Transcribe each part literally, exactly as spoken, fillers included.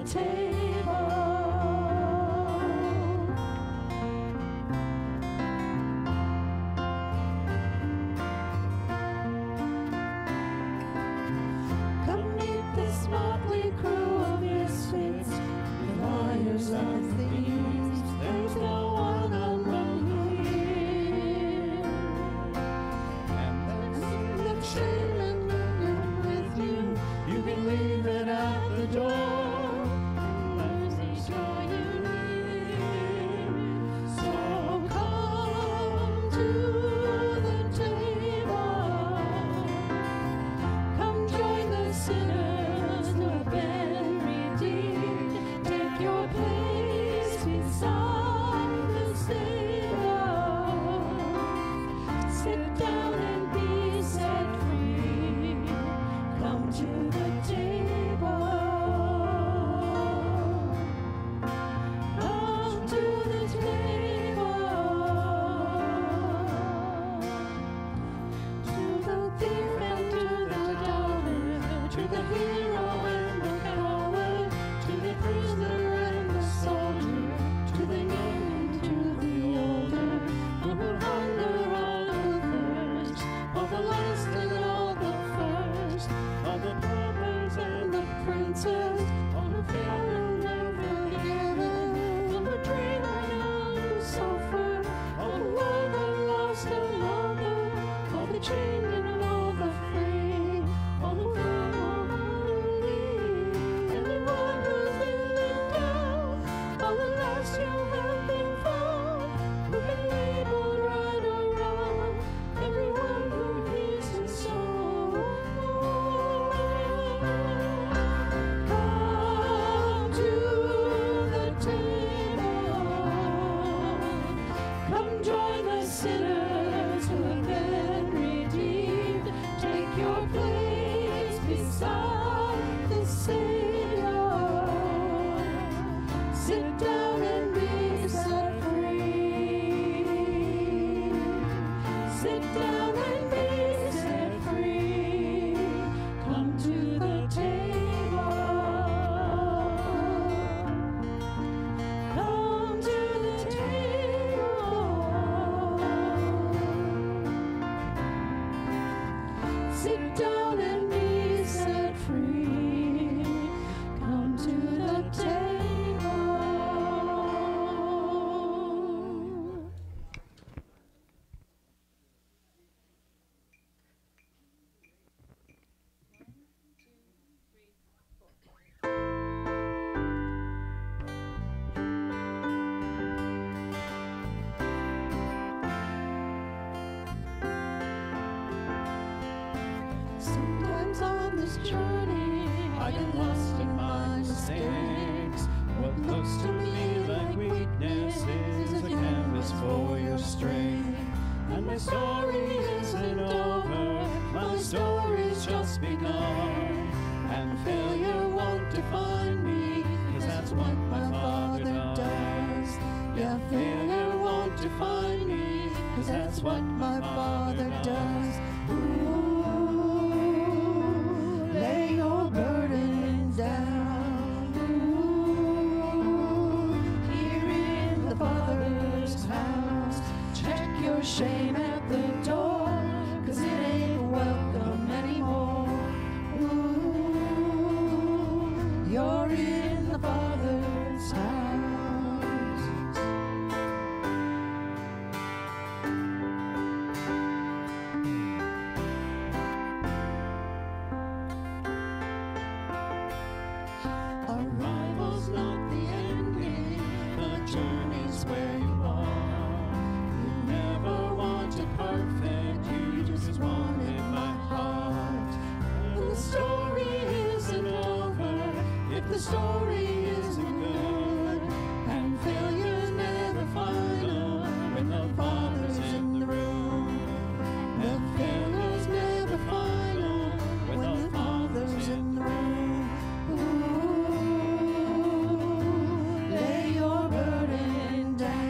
Lay your burden down.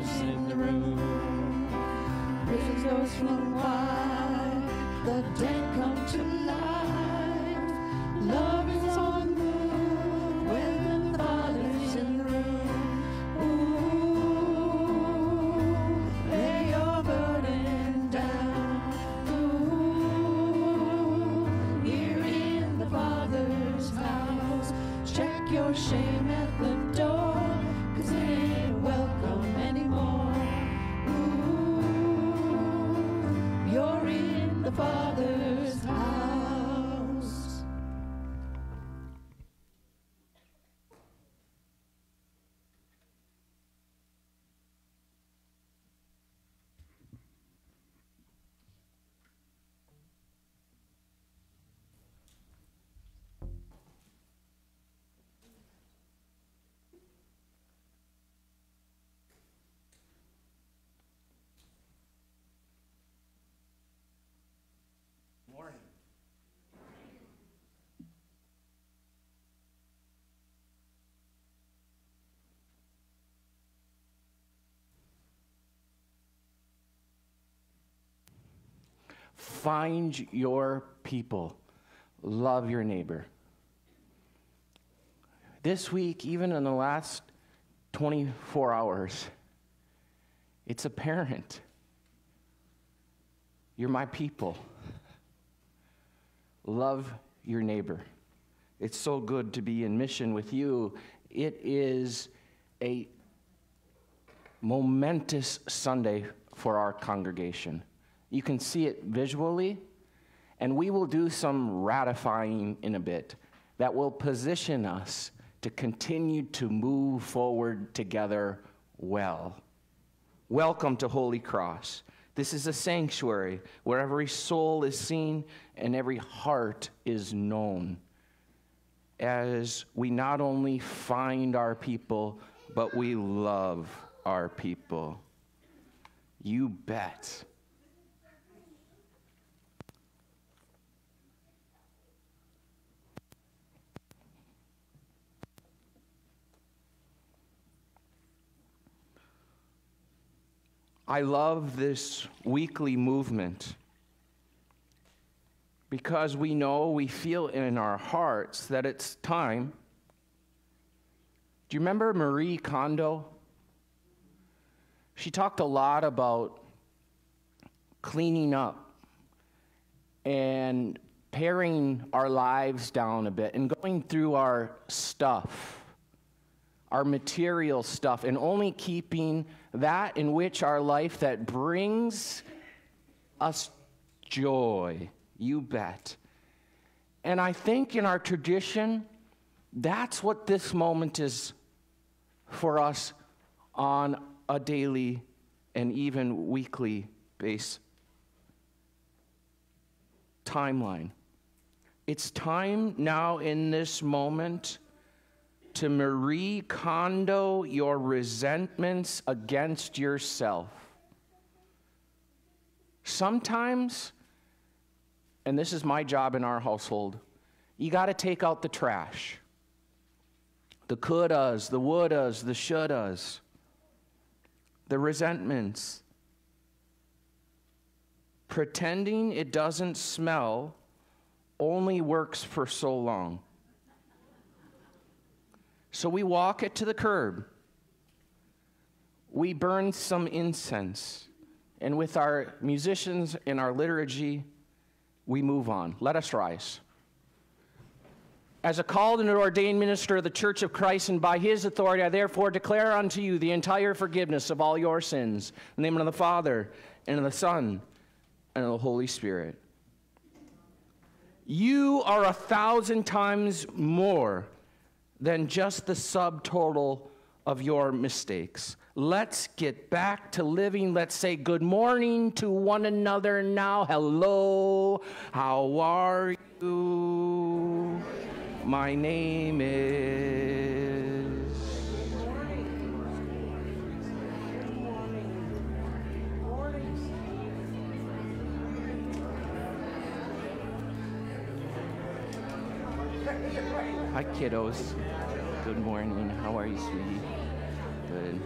fathers in the room. Prison doors flung wide, the dead come to life. Love is on the move when the father's in the room. Ooh, lay your burden down. Ooh, you're in the father's house. Check your shame at the door, 'cause it ain't welcome anymore. Ooh, you're in the father's house. Morning. Find your people. Love your neighbor. This week, even in the last twenty-four hours, it's apparent. You're my people. Love your neighbor. It's so good to be in mission with you. It is a momentous Sunday for our congregation. You can see it visually, and we will do some ratifying in a bit that will position us to continue to move forward together well. Welcome to Holy Cross. This is a sanctuary where every soul is seen and every heart is known, as we not only find our people, but we love our people. You bet. I love this weekly movement because we know, we feel in our hearts that it's time. Do you remember Marie Kondo? She talked a lot about cleaning up and paring our lives down a bit and going through our stuff, our material stuff, and only keeping that in which our life that brings us joy. You bet. And I think in our tradition, that's what this moment is for us on a daily and even weekly base timeline. It's time now in this moment to Marie Kondo your resentments against yourself. Sometimes, and this is my job in our household, you got to take out the trash. The couldas, the wouldas, the shouldas, the resentments. Pretending it doesn't smell only works for so long. So we walk it to the curb. We burn some incense. And with our musicians and our liturgy, we move on. Let us rise. As a called and ordained minister of the Church of Christ, and by his authority, I therefore declare unto you the entire forgiveness of all your sins. In the name of the Father, and of the Son, and of the Holy Spirit. You are a thousand times more than just the subtotal of your mistakes. Let's get back to living. Let's say good morning to one another now. Hello, how are you? My name is... Hi, kiddos. Good morning. How are you, sweetie? Good.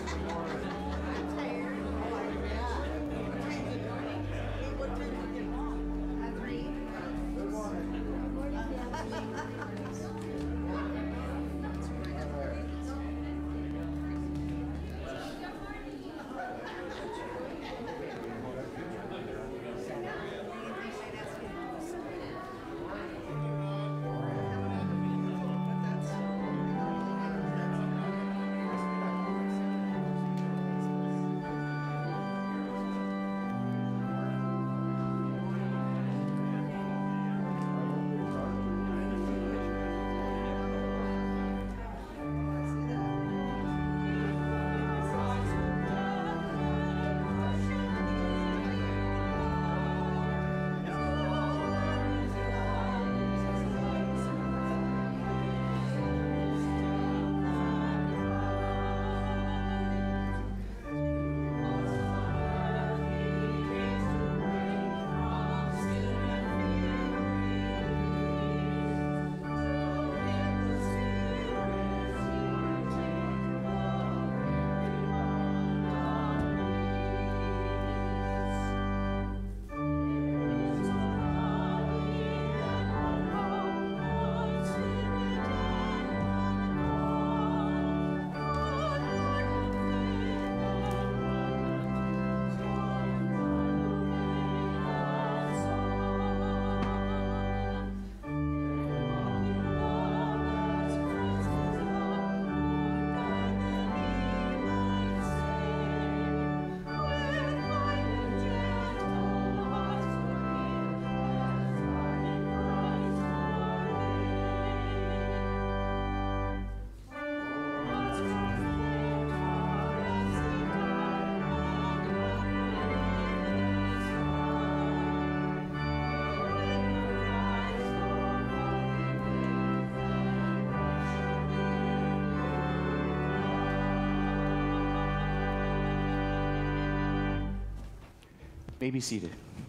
May be seated.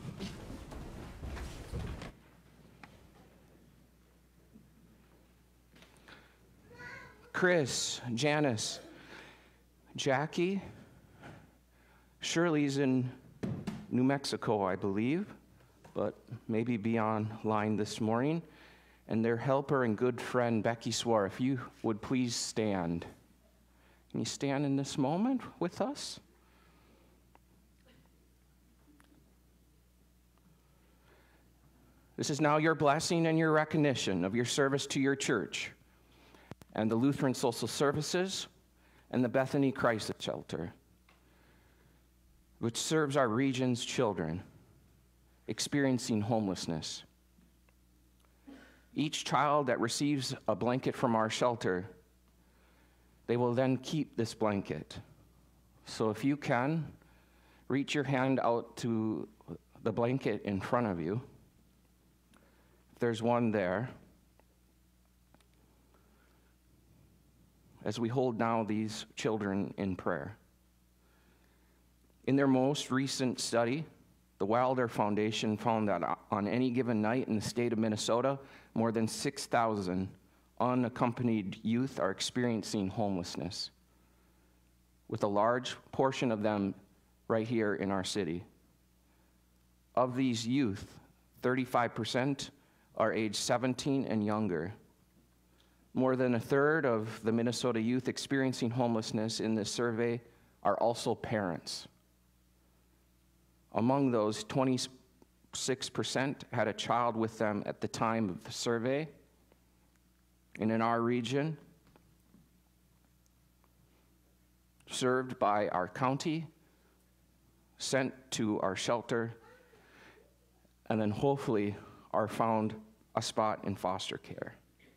Chris, Janice, Jackie, Shirley's in New Mexico, I believe, but maybe be online this morning, and their helper and good friend, Becky Swar. If you would please stand. Can you stand in this moment with us? This is now your blessing and your recognition of your service to your church and the Lutheran Social Services and the Bethany Crisis Shelter, which serves our region's children experiencing homelessness. Each child that receives a blanket from our shelter, they will then keep this blanket. So if you can, reach your hand out to the blanket in front of you. There's one there. As we hold now these children in prayer. In their most recent study, the Wilder Foundation found that on any given night in the state of Minnesota, more than six thousand unaccompanied youth are experiencing homelessness, with a large portion of them right here in our city. Of these youth, thirty-five percent are age seventeen and younger. More than a third of the Minnesota youth experiencing homelessness in this survey are also parents. Among those, twenty-six percent had a child with them at the time of the survey. And in our region, served by our county, sent to our shelter, and then hopefully are found a spot in foster care.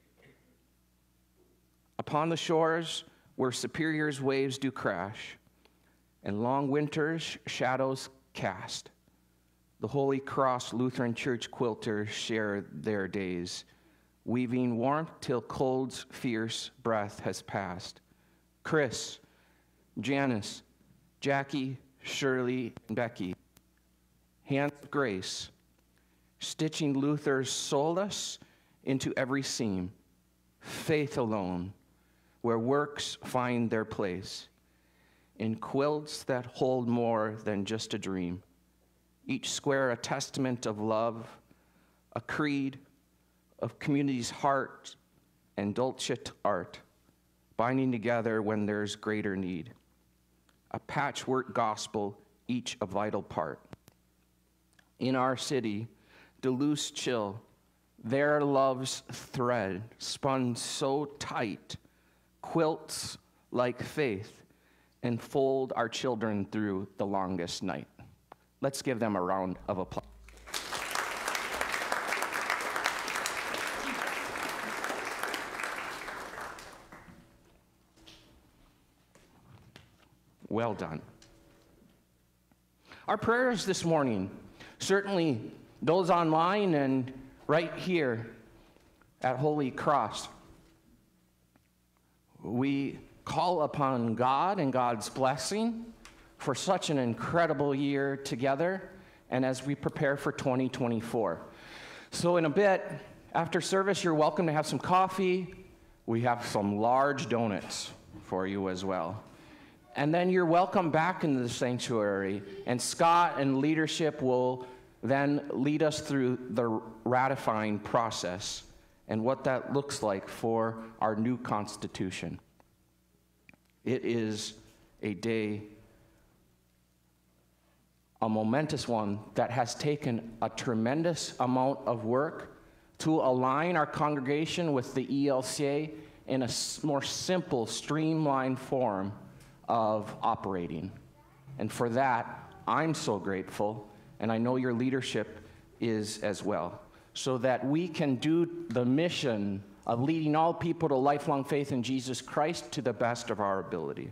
Upon the shores where Superior's waves do crash, and long winter's shadows cast, the Holy Cross Lutheran Church quilters share their days, weaving warmth till cold's fierce breath has passed. Chris, Janice, Jackie, Shirley, and Becky, hands of grace, stitching Luther's solace into every seam, faith alone, where works find their place. in quilts that hold more than just a dream. Each square a testament of love, a creed of community's heart and dulcet art, binding together when there's greater need. A patchwork gospel, each a vital part. In our city, Duluth chill, their love's thread spun so tight, quilts like faith, enfold our children through the longest night. Let's give them a round of applause. Well done. Our prayers this morning, certainly those online and right here at Holy Cross, we call upon God and God's blessing for such an incredible year together and as we prepare for twenty twenty-four. So in a bit, after service, you're welcome to have some coffee. We have some large donuts for you as well. And then you're welcome back into the sanctuary, and Scott and leadership will then lead us through the ratifying process and what that looks like for our new Constitution. It is a day, a momentous one, that has taken a tremendous amount of work to align our congregation with the E L C A in a more simple, streamlined form of operating. And for that, I'm so grateful, and I know your leadership is as well, so that we can do the mission of leading all people to lifelong faith in Jesus Christ to the best of our ability.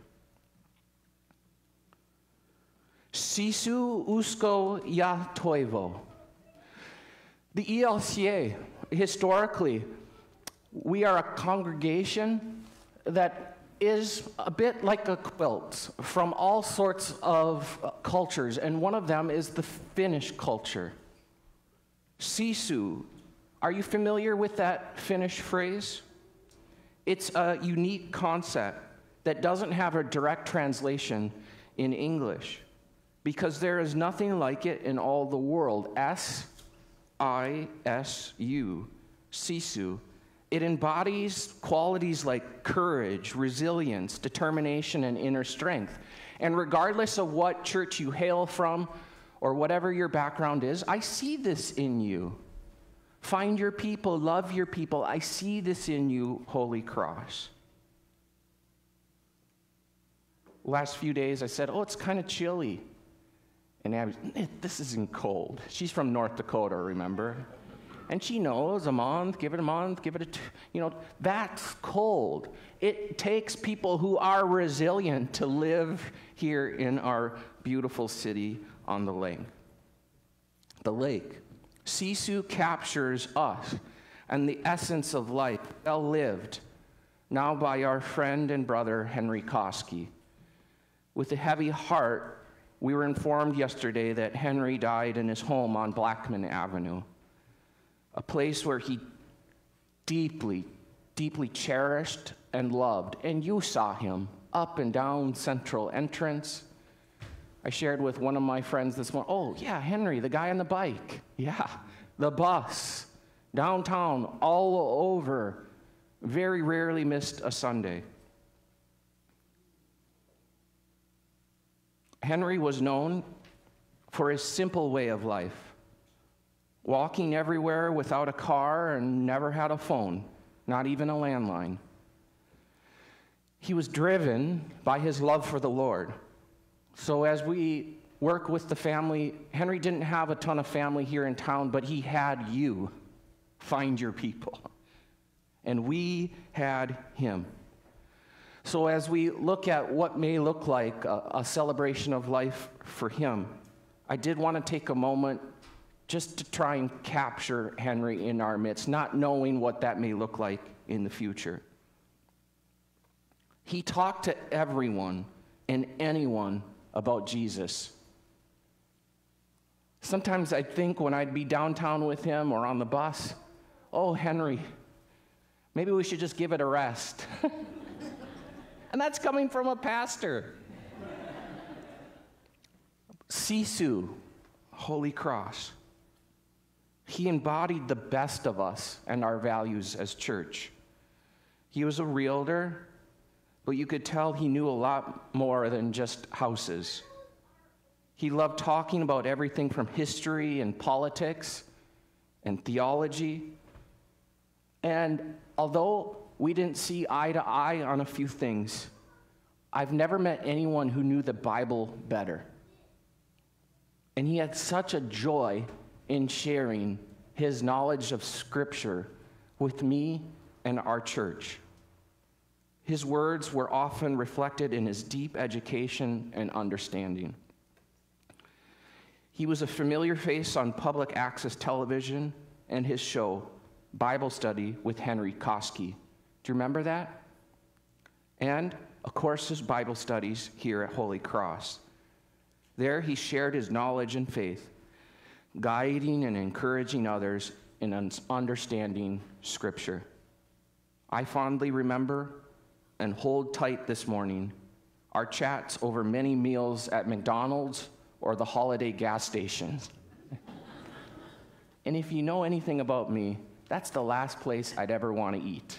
Sisu usko ya toivo. The E L C A, historically, we are a congregation that is a bit like a quilt from all sorts of uh, cultures, and one of them is the Finnish culture. Sisu, are you familiar with that Finnish phrase? It's a unique concept that doesn't have a direct translation in English, because there is nothing like it in all the world. S I S U, Sisu. It embodies qualities like courage, resilience, determination, and inner strength. And regardless of what church you hail from or whatever your background is, I see this in you. Find your people, love your people. I see this in you, Holy Cross. Last few days I said, oh, it's kind of chilly. And Abby, this isn't cold. She's from North Dakota, remember? And she knows a month, give it a month, give it a, t- you know, that's cold. It takes people who are resilient to live here in our beautiful city on the lake. The lake. Sisu captures us and the essence of life, well lived, now by our friend and brother, Henry Koski. With a heavy heart, we were informed yesterday that Henry died in his home on Blackman Avenue, a place where he deeply, deeply cherished and loved. And you saw him up and down Central Entrance. I shared with one of my friends this morning, oh, yeah, Henry, the guy on the bike. Yeah, the bus, downtown, all over. Very rarely missed a Sunday. Henry was known for his simple way of life. Walking everywhere without a car and never had a phone, not even a landline. He was driven by his love for the Lord. So as we work with the family, Henry didn't have a ton of family here in town, but he had you. Find your people. And we had him. So as we look at what may look like a, a celebration of life for him, I did want to take a moment just to try and capture Henry in our midst, not knowing what that may look like in the future. He talked to everyone and anyone about Jesus. Sometimes I think when I'd be downtown with him or on the bus, oh, Henry, maybe we should just give it a rest. And that's coming from a pastor. Sisu, Holy Cross. He embodied the best of us and our values as church. He was a realtor, but you could tell he knew a lot more than just houses. He loved talking about everything from history and politics and theology. And although we didn't see eye to eye on a few things, I've never met anyone who knew the Bible better. And he had such a joy in sharing his knowledge of Scripture with me and our church. His words were often reflected in his deep education and understanding. He was a familiar face on public access television and his show, Bible Study with Henry Koski. Do you remember that? And, of course, his Bible studies here at Holy Cross. There he shared his knowledge and faith, guiding and encouraging others in understanding Scripture. I fondly remember and hold tight this morning our chats over many meals at McDonald's or the holiday gas stations. And if you know anything about me, that's the last place I'd ever want to eat.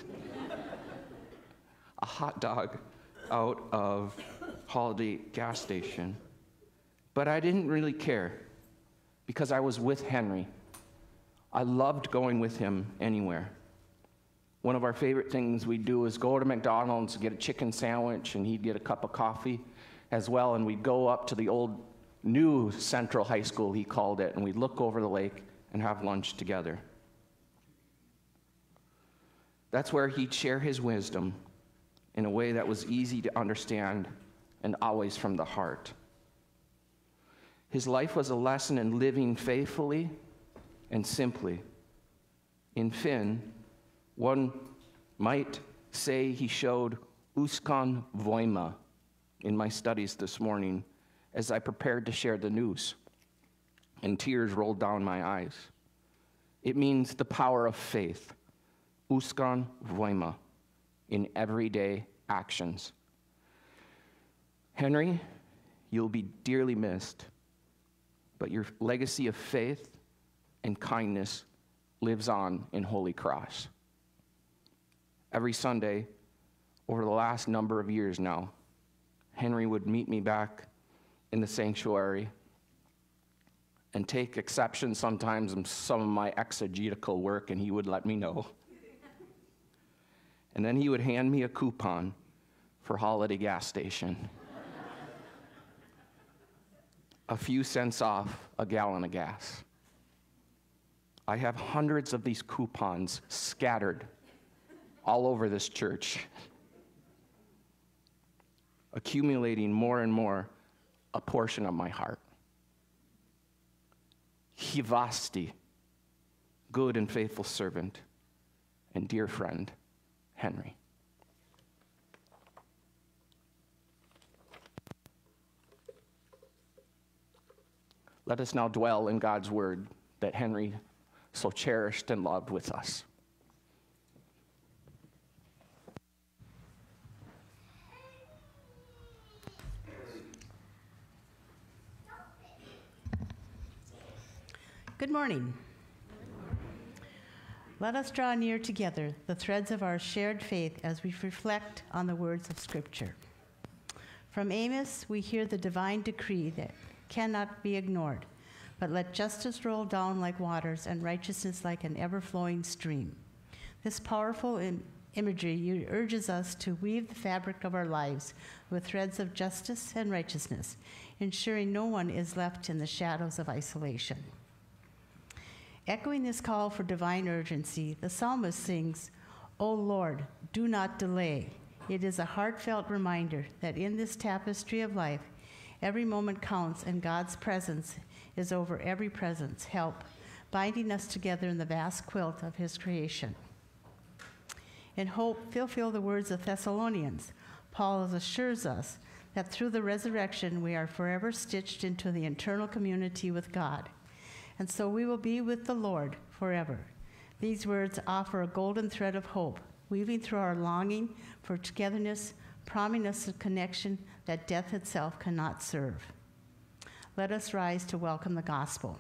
A hot dog out of holiday gas station. But I didn't really care because I was with Henry. I loved going with him anywhere. One of our favorite things we'd do is go to McDonald's, get a chicken sandwich, and he'd get a cup of coffee as well, and we'd go up to the old new Central High School, he called it, and we'd look over the lake and have lunch together. That's where he'd share his wisdom in a way that was easy to understand and always from the heart. His life was a lesson in living faithfully and simply. In Finn, one might say he showed uskon voima in my studies this morning as I prepared to share the news, and tears rolled down my eyes. It means the power of faith, uskon voima, in everyday actions. Henry, you'll be dearly missed, but your legacy of faith and kindness lives on in Holy Cross. Every Sunday, over the last number of years now, Henry would meet me back in the sanctuary and take exception sometimes in some of my exegetical work, and he would let me know. And then he would hand me a coupon for holiday gas station. A few cents off a gallon of gas. I have hundreds of these coupons scattered all over this church, accumulating more and more a portion of my heart. Hivasti, good and faithful servant, and dear friend, Henry. Let us now dwell in God's word that Henry so cherished and loved with us. Good morning. Let us draw near together the threads of our shared faith as we reflect on the words of Scripture. From Amos, we hear the divine decree that cannot be ignored, but let justice roll down like waters and righteousness like an ever-flowing stream. This powerful im- imagery urges us to weave the fabric of our lives with threads of justice and righteousness, ensuring no one is left in the shadows of isolation. Echoing this call for divine urgency, the psalmist sings, "O Lord, do not delay." It is a heartfelt reminder that in this tapestry of life, every moment counts and God's presence is over every presence, help, binding us together in the vast quilt of his creation. In hope, fulfill the words of Thessalonians. Paul assures us that through the resurrection we are forever stitched into the eternal community with God. And so we will be with the Lord forever. These words offer a golden thread of hope, weaving through our longing for togetherness, promising us a connection that death itself cannot serve. Let us rise to welcome the gospel.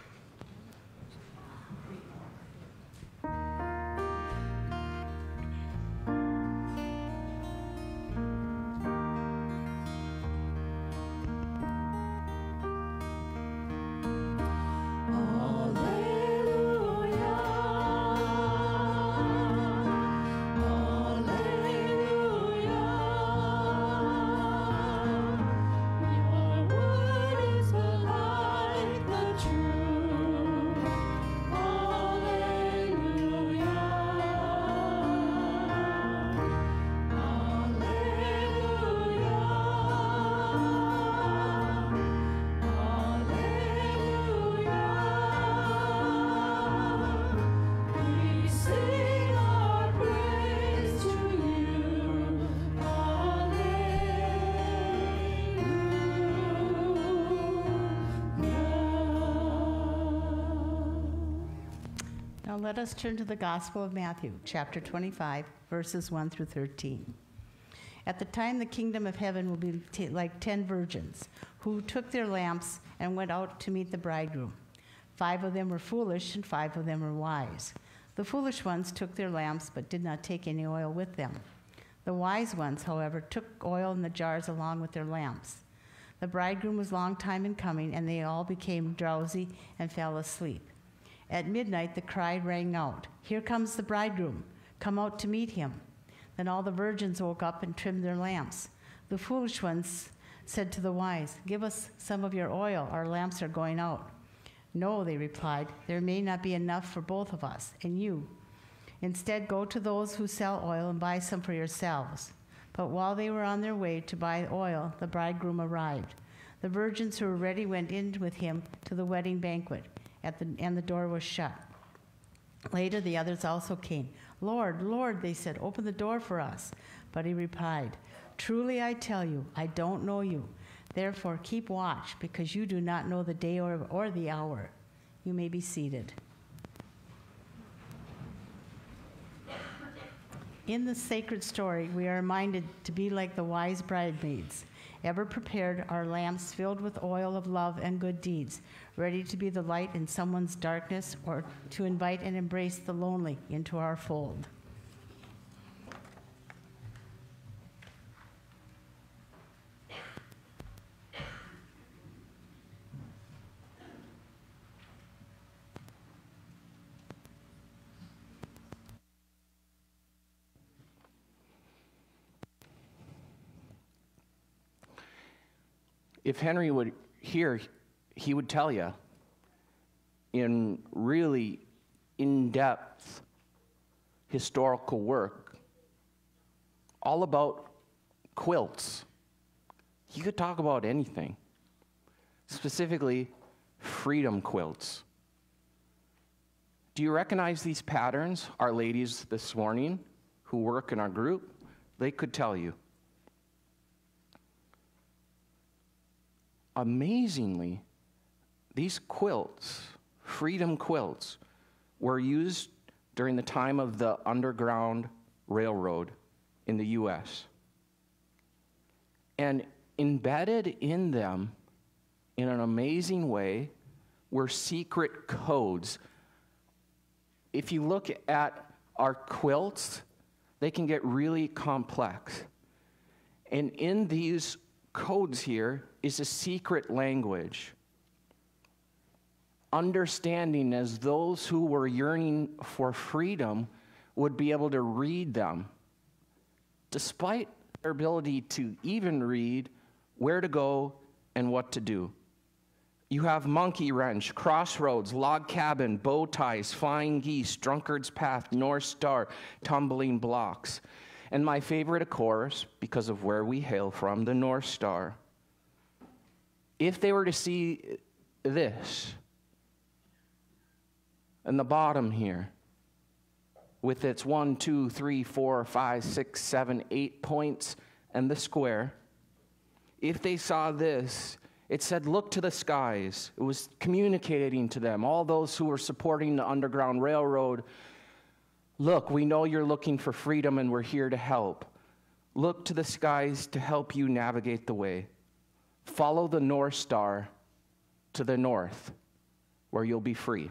Now let us turn to the Gospel of Matthew, chapter twenty-five, verses one through thirteen. At the time, the kingdom of heaven will be t- like ten virgins who took their lamps and went out to meet the bridegroom. Five of them were foolish and five of them were wise. The foolish ones took their lamps but did not take any oil with them. The wise ones, however, took oil in the jars along with their lamps. The bridegroom was long time in coming, and they all became drowsy and fell asleep. At midnight, the cry rang out, "Here comes the bridegroom. Come out to meet him." Then all the virgins woke up and trimmed their lamps. The foolish ones said to the wise, "Give us some of your oil. Our lamps are going out." "No," they replied, "there may not be enough for both of us and you. Instead, go to those who sell oil and buy some for yourselves." But while they were on their way to buy oil, the bridegroom arrived. The virgins who were ready went in with him to the wedding banquet, at the, and the door was shut. Later, the others also came. "Lord, Lord," they said, "open the door for us." But he replied, "Truly I tell you, I don't know you. Therefore keep watch, because you do not know the day or, or the hour." You may be seated. In the sacred story, we are reminded to be like the wise bridesmaids, ever prepared, our lamps filled with oil of love and good deeds, ready to be the light in someone's darkness or to invite and embrace the lonely into our fold. If Henry would hear, he would tell you in really in-depth historical work all about quilts. He could talk about anything, specifically freedom quilts. Do you recognize these patterns? Our ladies this morning who work in our group, they could tell you. Amazingly, these quilts, freedom quilts, were used during the time of the Underground Railroad in the U S And embedded in them, in an amazing way, were secret codes. If you look at our quilts, they can get really complex. And in these codes here is a secret language. Understanding as those who were yearning for freedom would be able to read them, despite their ability to even read where to go and what to do. You have monkey wrench, crossroads, log cabin, bow ties, flying geese, drunkard's path, North Star, tumbling blocks. And my favorite, of course, because of where we hail from, the North Star. If they were to see this, and the bottom here, with its one, two, three, four, five, six, seven, eight points, and the square, if they saw this, it said, "Look to the skies." It was communicating to them, all those who were supporting the Underground Railroad. "Look, we know you're looking for freedom and we're here to help. Look to the skies to help you navigate the way. Follow the North Star to the north, where you'll be free.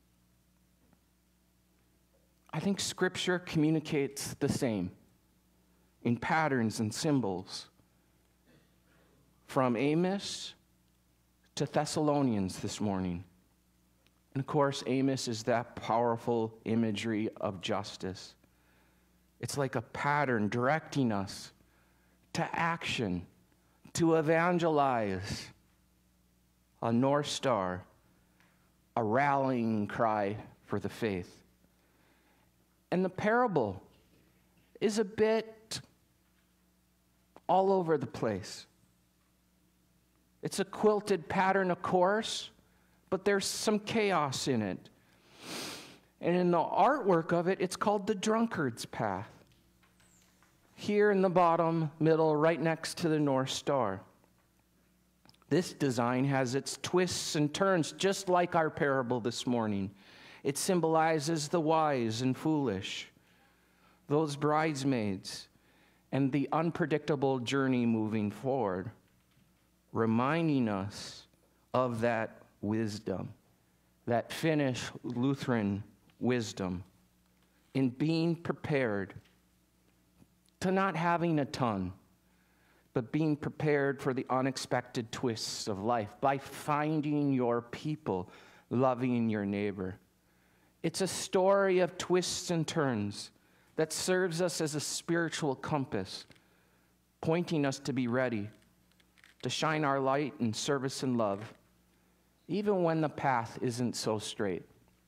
I think Scripture communicates the same in patterns and symbols. From Amos to Thessalonians this morning. And of course, Amos is that powerful imagery of justice. It's like a pattern directing us to action, to evangelize, a North Star, a rallying cry for the faith. And the parable is a bit all over the place. It's a quilted pattern, of course, but there's some chaos in it. And in the artwork of it, it's called the drunkard's path. Here in the bottom middle, right next to the North Star. This design has its twists and turns, just like our parable this morning. It symbolizes the wise and foolish, those bridesmaids, and the unpredictable journey moving forward, reminding us of that wisdom, that Finnish Lutheran wisdom, in being prepared to not having a ton, but being prepared for the unexpected twists of life by finding your people, loving your neighbor. It's a story of twists and turns that serves us as a spiritual compass, pointing us to be ready, to shine our light in service and love, even when the path isn't so straight.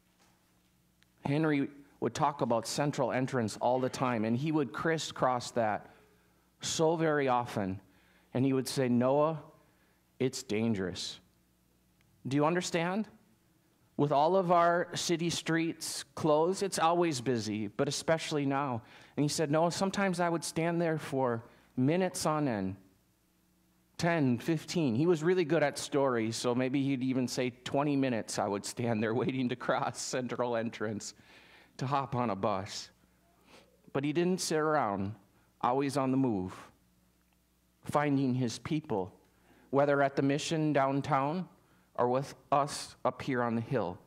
Henry would talk about central entrance all the time, and he would crisscross that so very often. And he would say, Noah, it's dangerous. Do you understand? With all of our city streets closed, it's always busy, but especially now. And he said, Noah, sometimes I would stand there for minutes on end, ten, fifteen. He was really good at stories, so maybe he'd even say twenty minutes I would stand there waiting to cross central entrance to hop on a bus. But he didn't sit around, always on the move, finding his people, whether at the mission downtown or with us up here on the hill.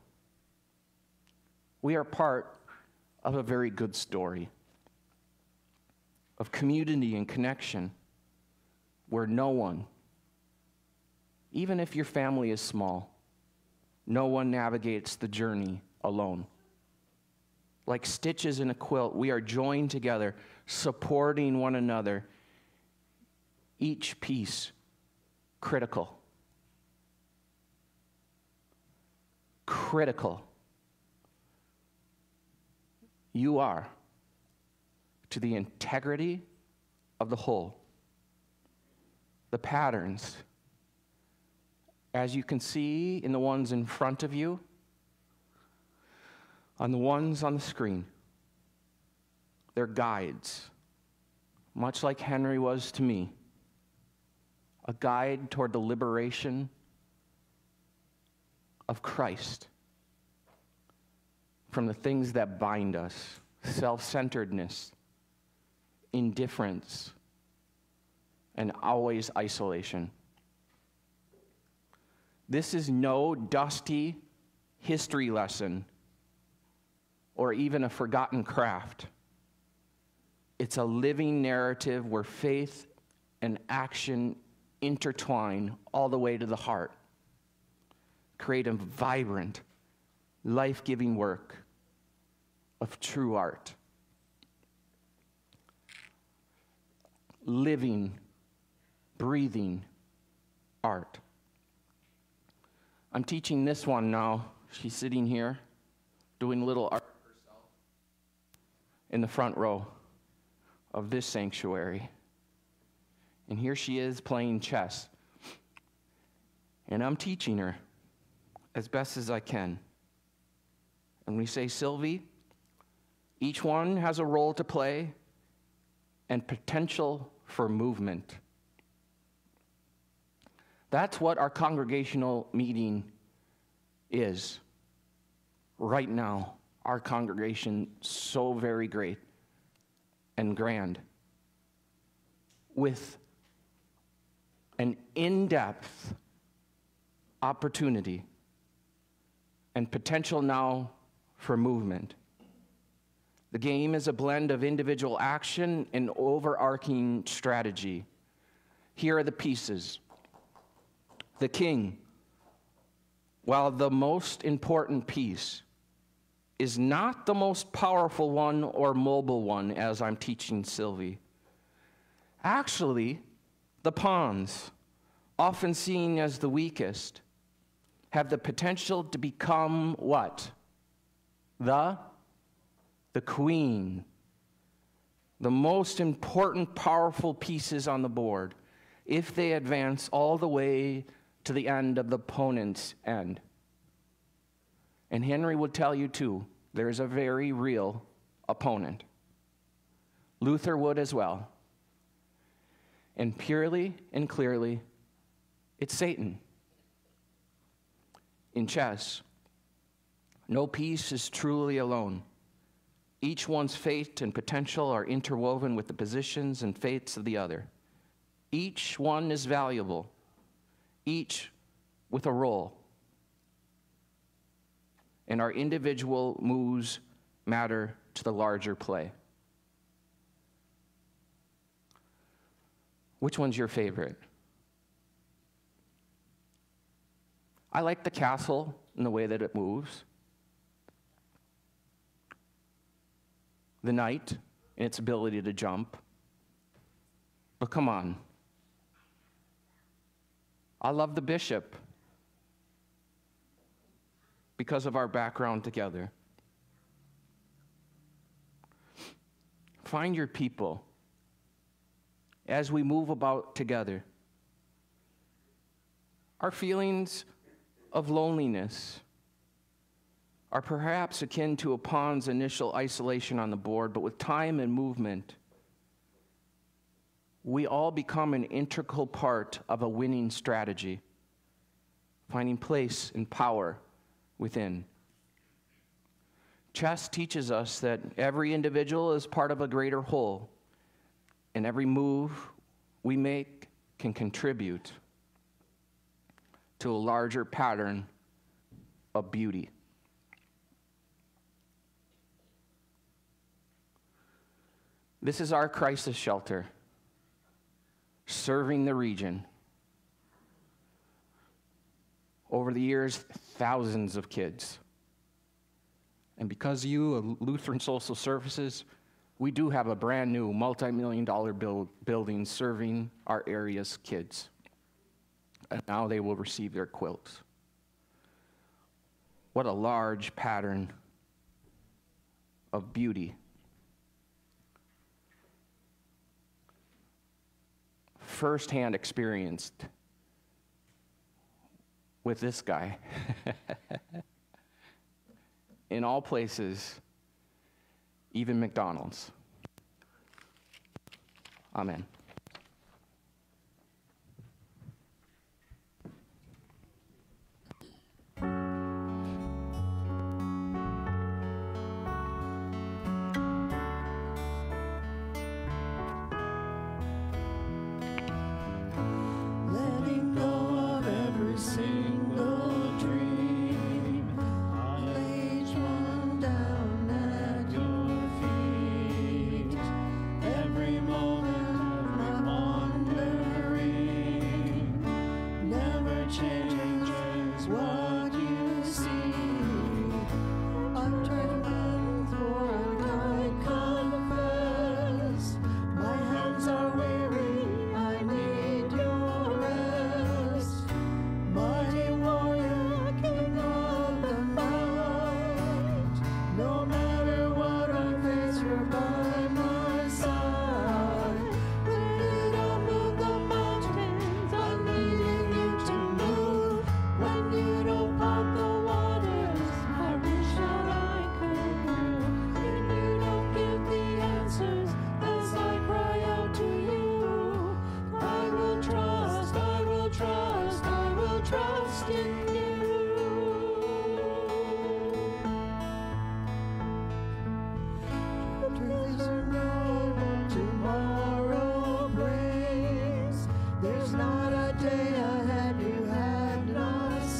We are part of a very good story of community and connection where no one, even if your family is small, no one navigates the journey alone. Like stitches in a quilt, we are joined together, supporting one another, each piece critical. Critical. You are to the integrity of the whole. The patterns, as you can see in the ones in front of you, on the ones on the screen, they're guides, much like Henry was to me, a guide toward the liberation of Christ from the things that bind us, self-centeredness, indifference, and always isolation. This is no dusty history lesson or even a forgotten craft. It's a living narrative where faith and action intertwine all the way to the heart. Create a vibrant, life-giving work of true art. Living, breathing art. I'm teaching this one now. She's sitting here doing a little art herself in the front row of this sanctuary. And here she is playing chess. And I'm teaching her as best as I can. And we say, Sylvie, each one has a role to play and potential for movement. That's what our congregational meeting is. Right now, our congregation, so very great and grand, with an in-depth opportunity, and potential now for movement. The game is a blend of individual action and overarching strategy. Here are the pieces. The king, while the most important piece, is not the most powerful one or mobile one, as I'm teaching Sylvie. Actually, the pawns, often seen as the weakest, have the potential to become what? The, the queen. The most important, powerful pieces on the board, if they advance all the way to the end of the opponent's end. And Henry would tell you too, there's a very real opponent. Luther would as well. And purely and clearly, it's Satan. In chess, no piece is truly alone. Each one's fate and potential are interwoven with the positions and fates of the other. Each one is valuable, each with a role. And our individual moves matter to the larger play. Which one's your favorite? I like the castle in the way that it moves. The knight in its ability to jump. But come on. I love the bishop because of our background together. Find your people as we move about together. Our feelings of loneliness are perhaps akin to a pawn's initial isolation on the board, but with time and movement, we all become an integral part of a winning strategy, finding place and power within. Chess teaches us that every individual is part of a greater whole, and every move we make can contribute to a larger pattern of beauty. This is our crisis shelter, serving the region. Over the years, thousands of kids. And because of you, Lutheran Social Services, we do have a brand new multi-million dollar build, building serving our area's kids. And now they will receive their quilts. What a large pattern of beauty. Firsthand experienced with this guy. In all places, even McDonald's. Amen. Letting go of every single dream, I lay each one down at your feet. Every moment of my wandering never changes what you see. I've tried men through I confess, my hands are weary, I need your rest. Mighty warrior, king of the night, no matter what I face, you're by my side. When you don't move the mountains, I'm needing you to move. When you don't part the waters, I wish that I could move. When you don't give the answers as I cry out to you, I will trust, I will trust, I will trust in you. There's no what tomorrow brings. There's not a day ahead you had not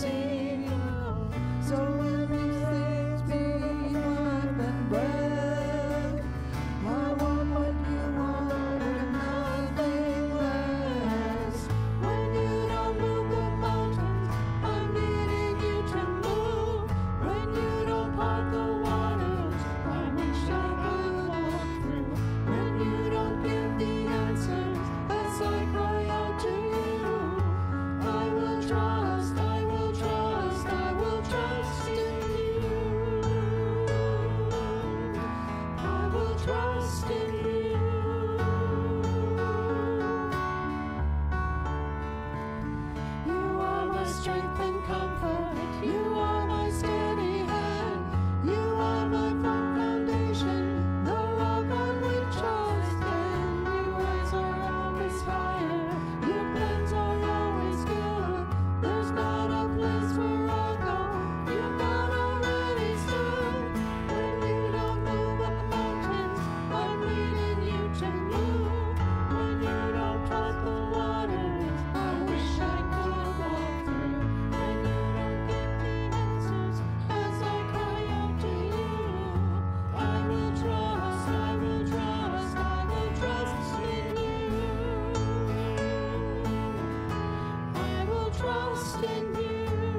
trust in you.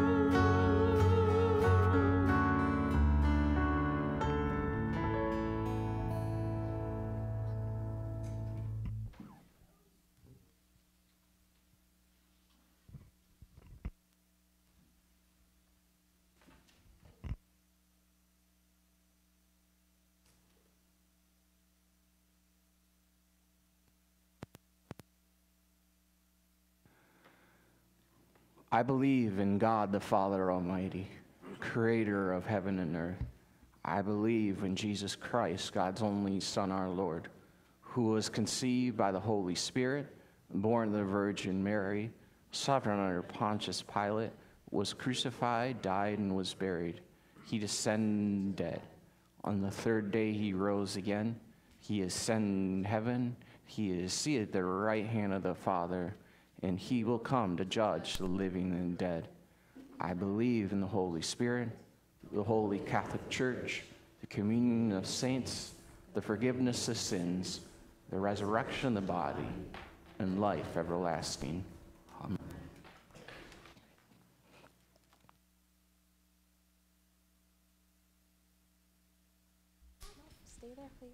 I believe in God the Father Almighty, creator of heaven and earth. I believe in Jesus Christ, God's only Son, our Lord, who was conceived by the Holy Spirit, born of the Virgin Mary, suffered under Pontius Pilate, was crucified, died, and was buried. He descended. On the third day he rose again. He ascended in heaven. He is seated at the right hand of the Father, and he will come to judge the living and dead. I believe in the Holy Spirit, the Holy Catholic Church, the communion of saints, the forgiveness of sins, the resurrection of the body, and life everlasting. Amen. Stay there, please.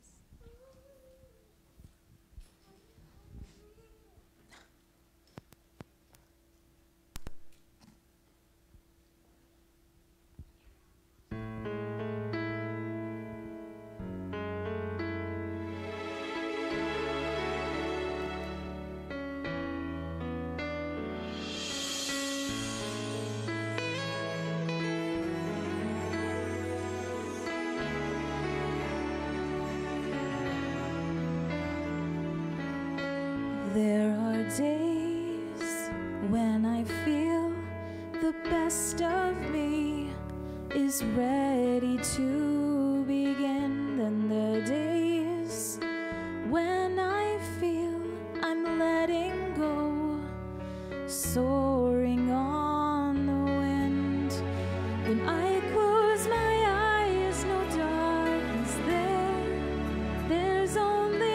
There are days when I feel the best of me is ready to begin. Then there are days when I feel I'm letting go, soaring on the wind. When I close my eyes, no darkness there, there's only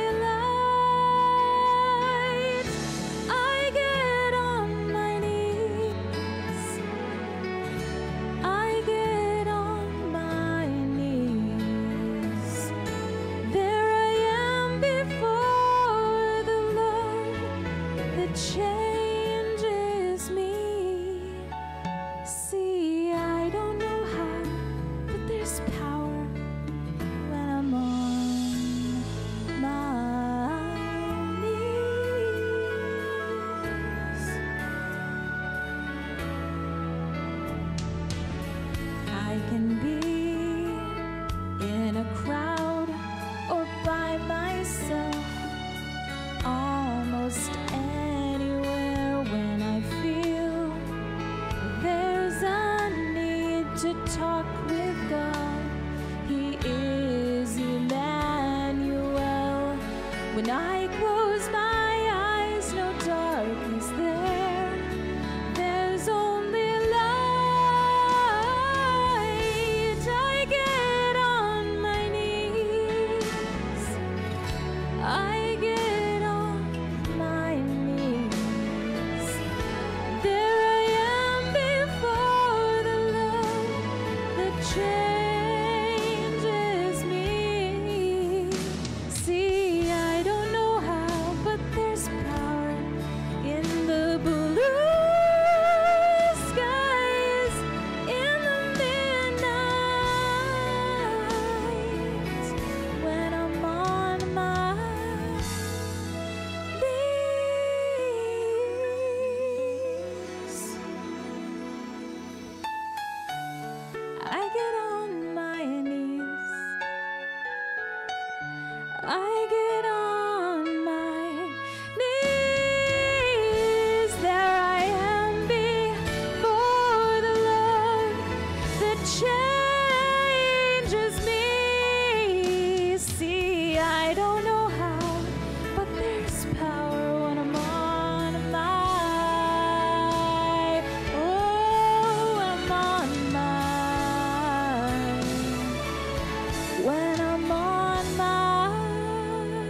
changes me. See, I don't know how, but there's power when I'm on my knees. I can be in a crowd or by myself, almost anywhere. When I feel there's a need to talk with God, He is Emmanuel. When I close my eyes, no darkness there, there's only light. I get on my knees, I get on my knees. There I am before the love that changes me. See, I don't know how, but there's power in the blue skies, in the midnight, when I'm on my knees. I get on my knees, I get on my knees. There I am before the love that changes me. See, I don't know how, but there's power when I'm on my, oh, I'm on my, when I'm on my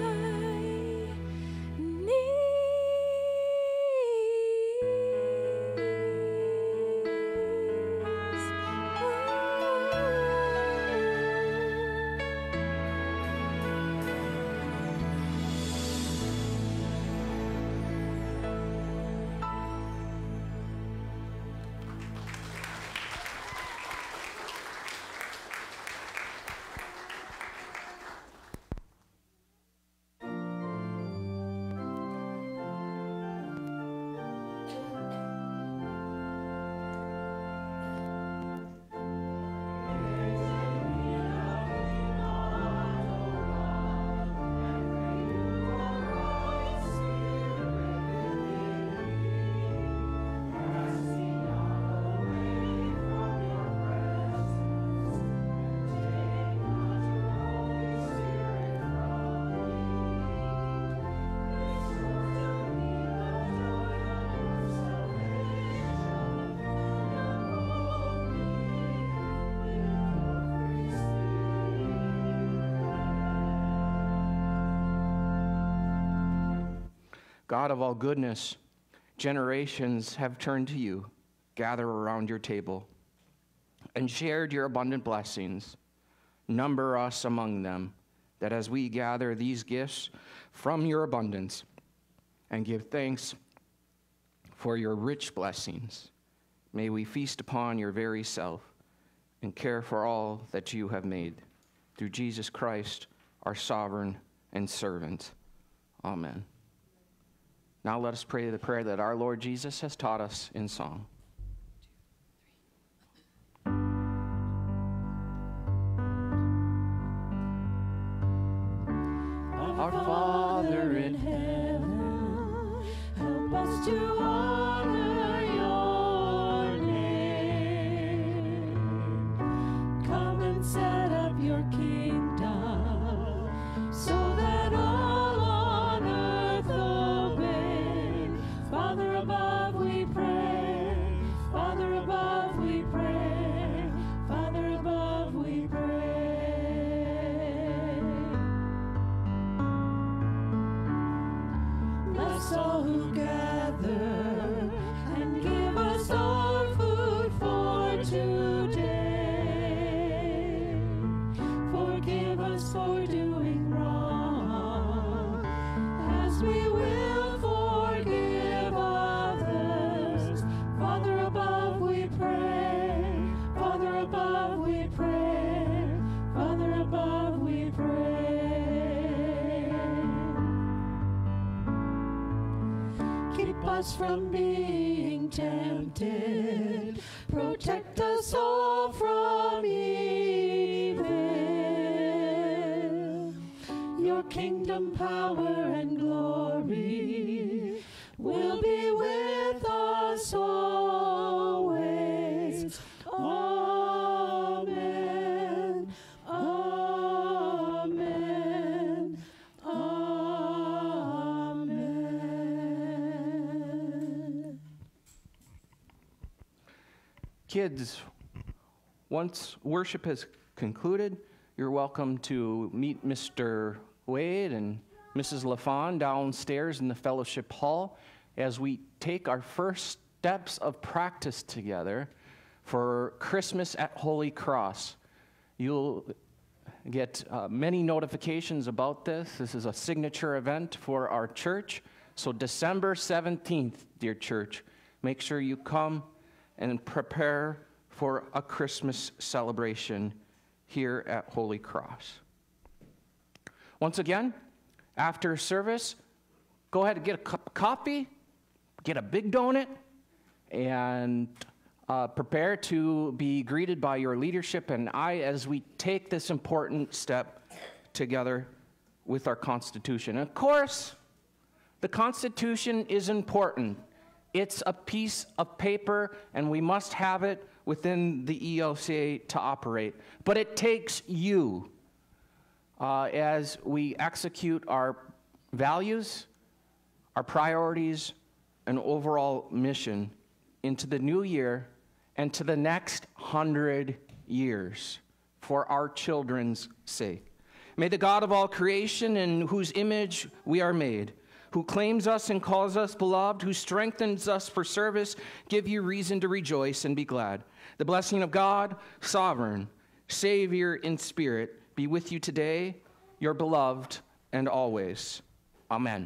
God of all goodness, generations have turned to you, gather around your table, and shared your abundant blessings. Number us among them, that as we gather these gifts from your abundance and give thanks for your rich blessings, may we feast upon your very self and care for all that you have made. Through Jesus Christ, our sovereign and servant. Amen. Now let us pray the prayer that our Lord Jesus has taught us in song. Our Father in heaven, help us to honor your name. Come and set up your kingdom so that all on earth obey. Father above we pray, Father above we pray, Father above we pray. Bless all who gather and give us our food for today. Forgive us for doing wrong, as we will forgive others. Father above we pray, Father above we pray, Father above we pray. Keep us from being tempted, protect us all from evil. Your kingdom, power, and glory will be with us always. Amen. Amen. Amen. Kids, once worship has concluded, you're welcome to meet Mister Wade and Missus LaFawn downstairs in the fellowship hall as we take our first steps of practice together for Christmas at Holy Cross. You'll get uh, many notifications about this. This is a signature event for our church. So December seventeenth, dear church, make sure you come and prepare for a Christmas celebration here at Holy Cross. Once again, after service, go ahead and get a cup of coffee, get a big donut, and uh, prepare to be greeted by your leadership and I as we take this important step together with our Constitution. And of course, the Constitution is important. It's a piece of paper, and we must have it within the E O C A to operate. But it takes you uh, as we execute our values, our priorities, and overall mission into the new year and to the next hundred years for our children's sake. May the God of all creation, in whose image we are made, who claims us and calls us beloved, who strengthens us for service, give you reason to rejoice and be glad. The blessing of God, sovereign, Savior in spirit, be with you today, your beloved, and always. Amen.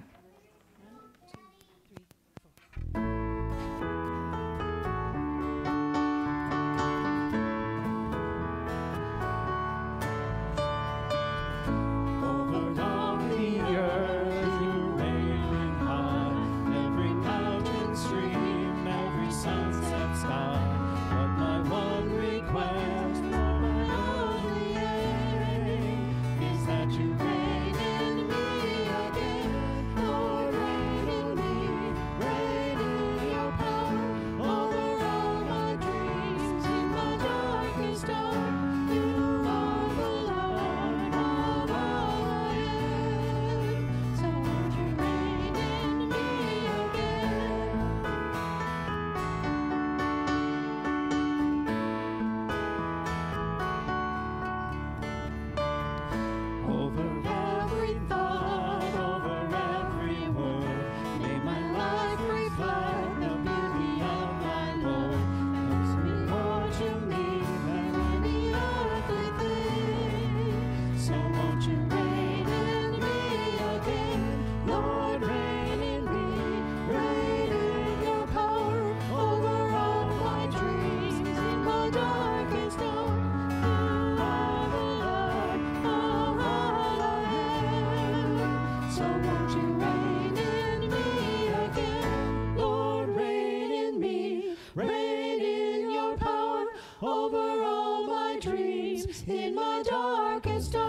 That you reign in me again. In my darkest